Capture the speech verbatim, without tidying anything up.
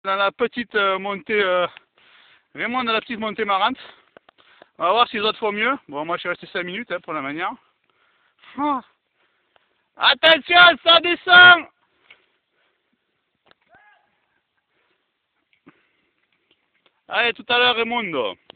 Dans la petite euh, montée, euh, vraiment dans la petite montée marrante. On va voir si les autres font mieux. Bon, moi je suis resté cinq minutes hein, pour la manière. Oh. Attention, ça descend! Allez, tout à l'heure, Raimundo.